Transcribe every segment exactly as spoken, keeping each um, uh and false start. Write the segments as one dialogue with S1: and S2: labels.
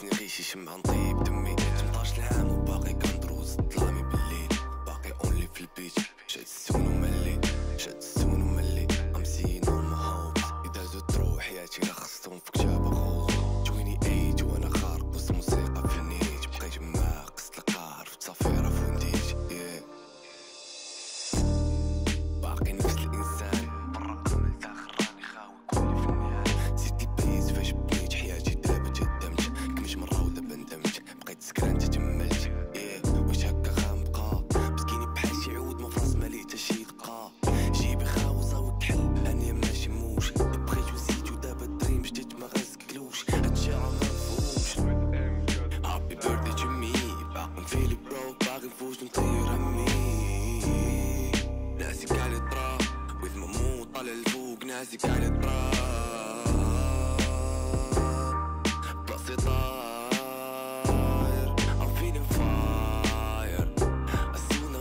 S1: ناقصني غير شي شمعة نطيب دمي. تمنطاش العام وباقي كندروز ظلامي بالليل، باقي اونلي في البيت. شاد السون وملي شاد السون وملي امسين هما هوبس يدازو تروح حياتي لا خصتهم في كتاب خوز. جويني ايت وانا خارق وسط موسيقى في النيت، بقيت معاه قصة القهر في تصافيرة في ونديت. yeah. باقي نفس الانسان بالرقم الفاخر راني خاوي كوني في النهاية. زدت البيز فاش بنيت حياتي دابا تدمت، كملت مرة ودابا ندمت، بقيت سكران تتملت. yeah. واش هكا غنبقى مسكيني بحال شي عود ما فراس مالي تا شي دقة. جيبي خاوزة وكحل اني ماشي موش، بغيت وزيد ودابا الدريم جديد ما غنسكلوش. هادشي راه مفهومش. هابي بيرثدي تو مي، باقي نفيلي برو، باقي نفوت نطير همي. ناسي قاعد طرا وذ ممو طالع الفوق، ناسي قاعد طرا بلاصتي طاير. I'm feeling fire السونة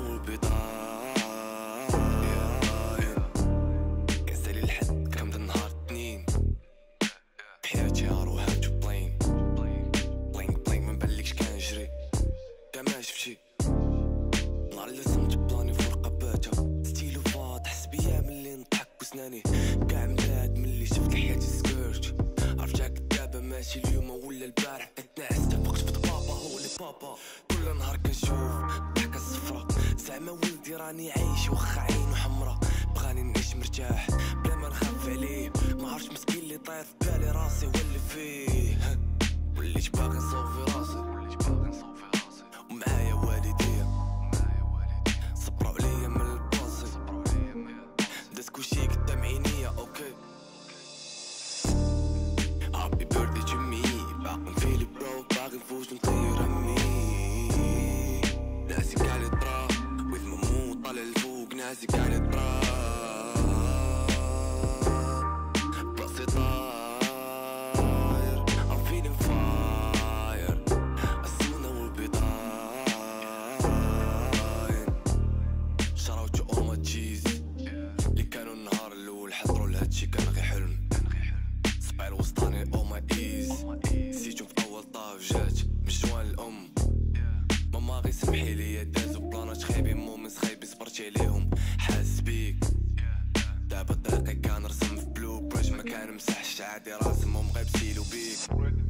S1: والبيضاير. كنسالي الحد كنبدا النهار اثنين، بحياتي هاروح هاتو بلين بلين بلين منبانلكش كنجري كاع ما شفتي. نهار اللي صمت بلاني في رقباتها، ستيلو فاضح حس بيا ملي نضحك وسناني كاع مبلاد ملي شفت حياتي سكيرت. عرفتها دابا ماشي اليوم ولا البارح، اتنعست فقت في بابا هو لي بابا. كل نهار كنشوف ضحكة صفرا، زعما ولدي راني عايش واخا عينو حمرا. بغاني نعيش مرتاح بلا ما نخاف عليه، ما عرفتش مسكين اللي طاير في بالي راسي هو اللي فيه. وليت باغي نصوفي راسي ومعايا والديا صبروا عليا من البلاصي، داز كلشي قدام عينيا. اوكي هابي بيرثدي تو مي، باقي نفيلي برو، باقي نفوت نطير همي. ناسي قاعد طرا وذ ممو طالع الفوق، ناسي قاعد طرا بلاصتي طاير. I'm feeling fire السونة والبيضاين. شراوتو اوما تشيز اللي كانوا النهار الاول حضروا لهادشي كان غير حلم. صباع الوسطاني اوما ايز نسيتو في اول طاف جات من جوان الام. ماما غي سمحي ليا دازو بلانات خايبين مومنس خايبين صبرتي عليهم حاس بيك. دابا طريقي كنرسم في بلو بريش ما كنمسحش عادي راسمهم غير بسيلو بيك.